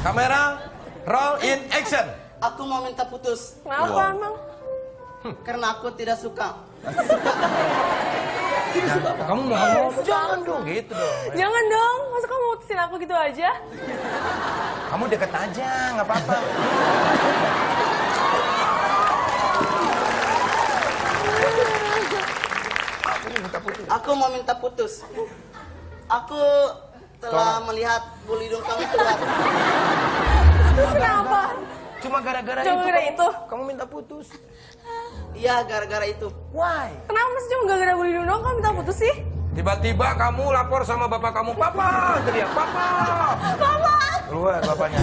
Kamera, roll in action. Aku mau minta putus. Kenapa emang? Karena aku tidak suka. Kamu mau ngomong? Jangan dong, gitu dong. Jangan dong, masa kamu mutusin aku gitu aja? Kamu deket aja, nggak apa-apa. Aku mau minta putus. Aku telah melihat bulu hidung kamu keluar. Terus kenapa? Cuma gara-gara itu. Kamu minta putus. Iya, gara-gara itu. Why? Kenapa masih cuma gara-gara bulu hidung doang kamu minta putus sih? Tiba-tiba kamu lapor sama bapak kamu, papa, teriak, papa. Papa! Keluar bapaknya.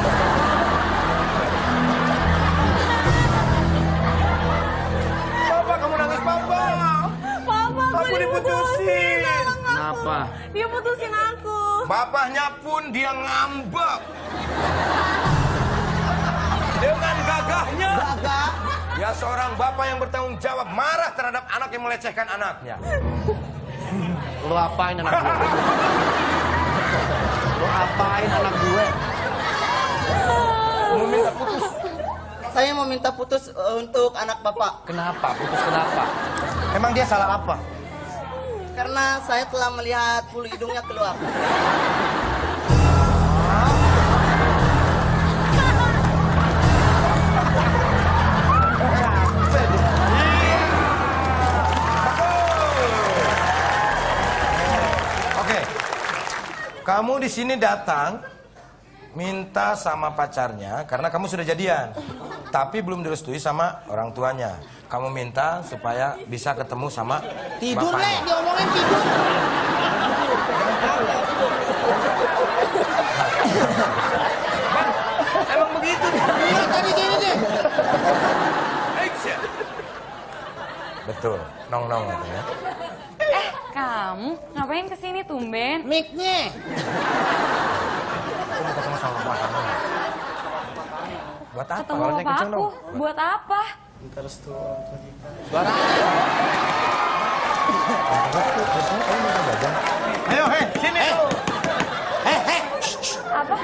Papa, kamu nangis, papa. Papa, aku diputusin. Kenapa? Dia putusin aku. Bapaknya pun dia ngambek. Dengan gagahnya. Gagah. Ya seorang bapak yang bertanggung jawab marah terhadap anak yang melecehkan anaknya. Lu apain anak gue? Lu apain anak gue? Mau minta putus. Saya mau minta putus untuk anak bapak. Kenapa? Putus kenapa? Emang dia salah apa? Karena saya telah melihat bulu hidungnya keluar. Oke. Kamu di sini datang minta sama pacarnya karena kamu sudah jadian. Tapi belum direstui sama orang tuanya. Kamu minta supaya bisa ketemu sama Tidur, bapaknya. Le, diomongin tidur. Bang, emang begitu nih? Iya, tadi gini deh. Action. Betul, nong-nong gitu ya. Kamu ngapain kesini tumben? Mic-nya. Aku mau ketemu sama bapak kamu. Buat apa? Ketemu Suaranya apa kenceng aku? dong. Buat apa? Minta restu orang tua kita. Suara. Ayo, sini. Apa?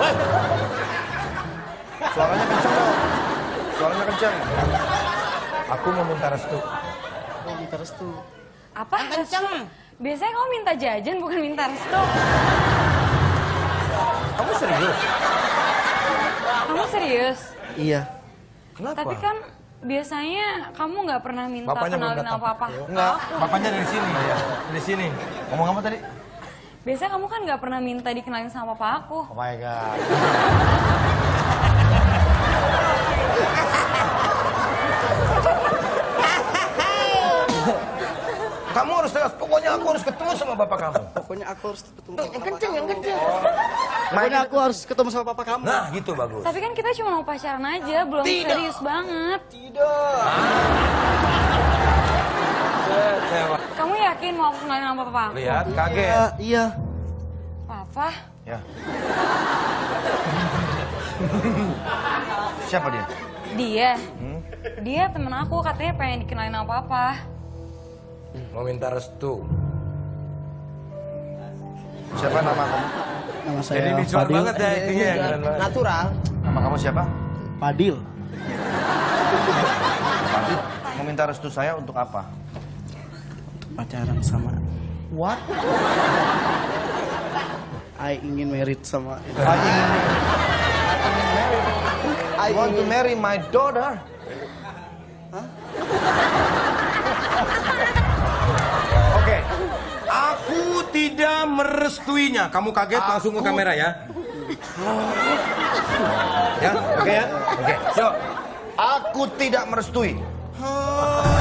Suaranya kenceng dong. Suaranya kenceng. Aku mau minta restu. Mau minta restu. Apa? Kenceng. Biasanya kamu minta jajan bukan minta restu. Kamu serius? Kamu serius? Iya. Kenapa? Tapi kan biasanya kamu nggak pernah minta Bapaknya belum kenalin datang. apa-apa. Enggak, bapaknya dari sini. Iya, dari sini. Ngomong apa tadi? Biasanya kamu kan nggak pernah minta dikenalin sama papa aku. Oh my god. Kamu harus tegas, pokoknya aku harus ketemu sama bapak kamu. Pokoknya aku harus ketemu sama Yang papa kenceng, yang kamu. kenceng. Pokoknya aku harus ketemu sama papa kamu. Nah, gitu bagus. Tapi kan kita cuma mau pacaran aja, belum Tidak. serius banget. Tidak. Kamu yakin mau aku kenalin sama papa aku? Lihat, kaget. Iya. Papa? Ya. Siapa dia? Dia? Dia temen aku, katanya pengen dikenalin sama papa. Mau minta restu. Siapa nama kamu? Nama saya Jadi visual banget ya itunya ya, keren banget. Natural. Nama kamu siapa? Padil. Fadil. Mau minta restu saya untuk apa? Pacaran sama. What? I ingin married sama. I want to marry my daughter. Oke. Aku tidak merestuinya. Kamu kaget langsung ke kamera ya. Ya, oke ya. Oke. Aku tidak merestui.